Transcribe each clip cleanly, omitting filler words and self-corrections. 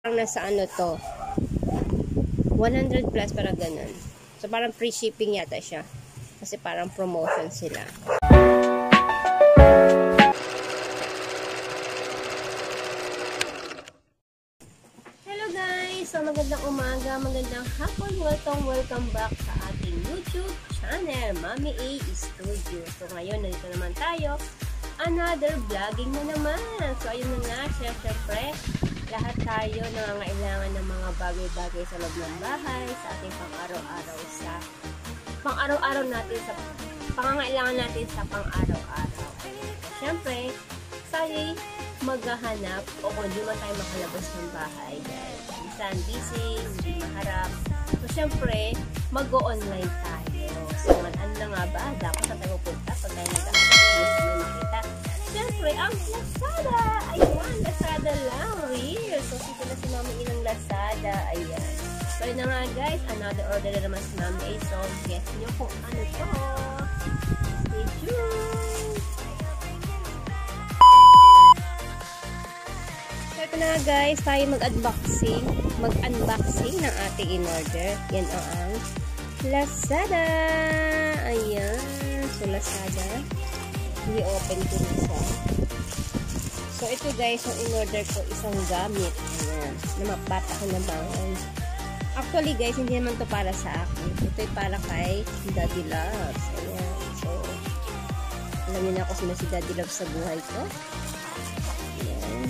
Nasa ano to, 100 plus para ganun. So parang free shipping yata siya. Kasi parang promotion sila. Hello guys! So magandang umaga, magandang hapon. Welcome back sa ating YouTube channel, Mami A Studio. So ngayon, nandito naman tayo. Another vlogging na naman. So ayun na nga, syempre, lahat tayo nangangailangan ng mga bagay-bagay sa loob ng bahay, sa ating pang-araw-araw natin, sa pangangailangan natin sa pang-araw-araw. Siyempre, tayo maghahanap o kung hindi man tayo makalabas ng bahay dahil minsan busy, hindi maharap. So, siyempre, mag-o-online tayo. So, ano na nga ba? Dapat na tayo punta pag tayo nag-aarap. Siyempre, ang Lazada! Ayan, Lazada lang. Real. So, sito na si Mami ilang Lazada. Ayan. So, yun na nga guys. Another order na naman si Mami A. So, guess nyo kung ano to. Stay tuned! So, ito na nga guys. Tayo mag-unboxing ng ating in-order. Yan ang Lazada. Ayan. So, Lazada. Hindi open ko na siya. So, ito guys, yung in-order ko, isang gamit. Ayan. Na mapata ko naman. Actually guys, hindi naman to para sa akin. Ito ay para kay Daddy Loves. Ayan. So, alam niyo na ako sino si Daddy Loves sa buhay ko. Ayan.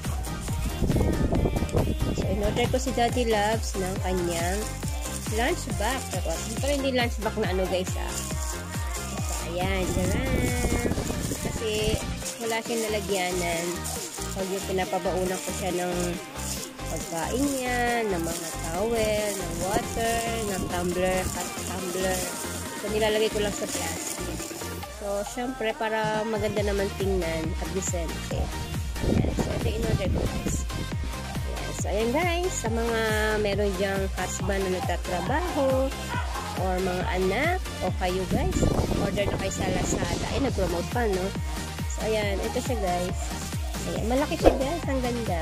So, in-order ko si Daddy Loves ng kanyang lunch bag. Pero hindi lunch bag na ano guys ah. So, ayan. Diyan. Kasi wala siyang nalagyanan. Pag yung pinapabaunan ko siya ng pagkain niya, ng mga towel, ng water, ng tumbler, hot tumbler. So, nilalagay ko lang sa plastic. So, syempre, para maganda naman tingnan at decente. Ayan. So, ito in-order ko guys. Ayan. So, ayan guys, sa mga meron dyang husband na nagtatrabaho, or mga anak, o kayo guys, order na kayo sa Lazada. Ay, nag-promote pa, no? So, ayan. Ito siya, guys. Ayan. Malaki siya, guys. Ang ganda.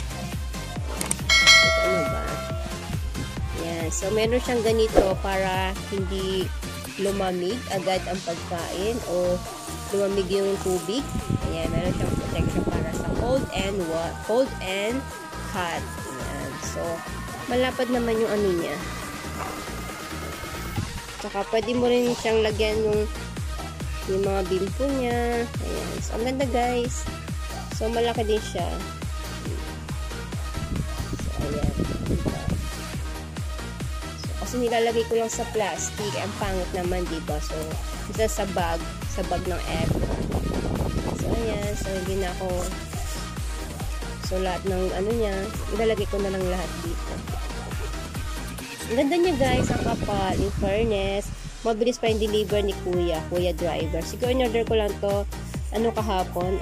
Ito, ano ba? Ayan. So, meron siyang ganito para hindi lumamig agad ang pagkain o lumamig yung tubig. Ayan. Meron siyang protection para sa cold and hot. Ayan. So, malapad naman yung ano niya. Saka pwede mo rin siyang lagyan yung mga bimpo niya. Ayan. So, ang ganda guys. So, malaki din siya. So, ayan. So, kasi nilalagay ko lang sa plastic. Ang pangit naman, diba? So, isa sa bag ng aircon. So, ayan. So, hindi na ako lahat ng ano niya, ilalagay ko na lang lahat dito. Ang ganda niya guys, ang kapal, in fairness, mabilis pa yung deliver ni Kuya Driver. Siguro in-order ko lang to, kahapon,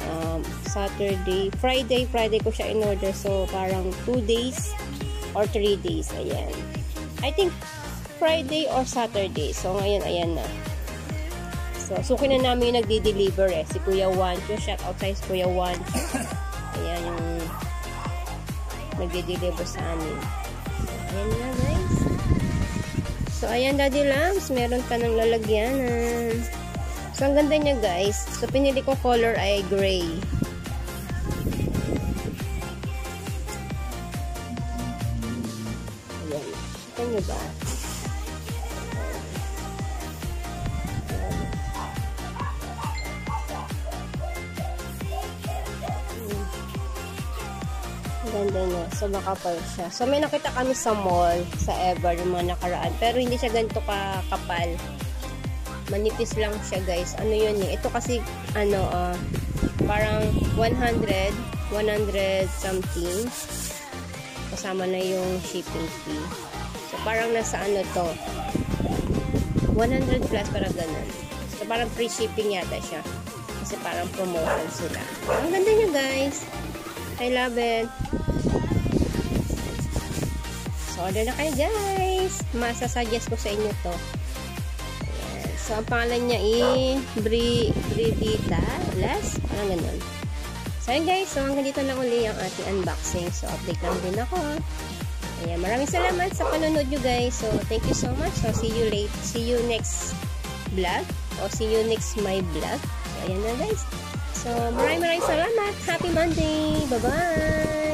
Friday ko siya in-order. So, parang 2 days or 3 days, ayan. I think, Friday or Saturday. So, ngayon, ayan na. So, suki na namin yung nagdi-deliver si Kuya Juancho. Shout out sa Kuya Juancho. Ayan, yung nagdi-deliver sa amin. Ayan na guys. So, ayan Daddy Loves, meron ka ng lalagyanan. So, ang ganda niya guys. So, pinili ko color ay gray. Ayan. Ito nyo ba? Ganda niya. So, makapal siya. So, may nakita kami sa mall, sa Ever, yung mga nakaraan. Pero, hindi siya ganito kakapal. Manipis lang siya, guys. Ano yun eh. Ito kasi, parang 100 something. Kasama na yung shipping fee. So, parang nasa to, 100 plus para ganun. So, parang free shipping yata siya. Kasi parang promotion sila. Ang ganda niya, guys. I love it. So, order na kayo guys. Masasuggest ko sa inyo to. Ayan. So, ang pangalan niya Bridita Les. Parang ganun. So yun guys, so hanggang dito lang uli ang ating unboxing. So update lang din ako. Ayan, maraming salamat sa panonood nyo guys. So thank you so much. So see you next vlog. O see you next my vlog. So ayan na guys. So maraming salamat. Happy Monday. Bye-bye.